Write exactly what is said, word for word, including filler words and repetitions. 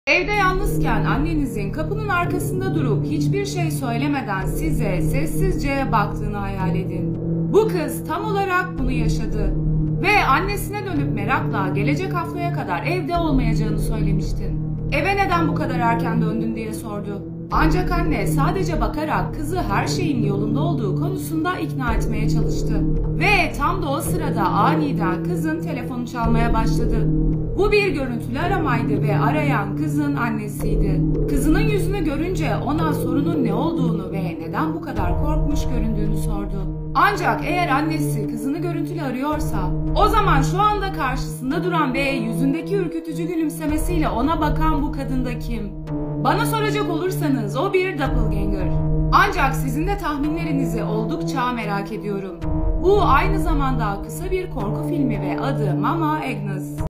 Evde yalnızken annenizin kapının arkasında durup hiçbir şey söylemeden size sessizce baktığını hayal edin. Bu kız tam olarak bunu yaşadı. Ve annesine dönüp merakla gelecek haftaya kadar evde olmayacağını söylemiştin. Eve neden bu kadar erken döndün diye sordu. Ancak anne sadece bakarak kızı her şeyin yolunda olduğu konusunda ikna etmeye çalıştı. Ve tam da o sırada aniden kızın telefonu çalmaya başladı. Bu bir görüntülü aramaydı ve arayan kızın annesiydi. Kızının yüzünü görünce ona sorunun ne olduğunu ve neden bu kadar korkmuş göründüğünü sordu. Ancak eğer annesi kızını görüntülü arıyorsa, o zaman şu anda karşısında duran ve yüzündeki ürkütücü gülümsemesiyle ona bakan bu kadın da kim? Bana soracak olursanız o bir doppelganger. Ancak sizin de tahminlerinizi oldukça merak ediyorum. Bu aynı zamanda kısa bir korku filmi ve adı Mama Agnes.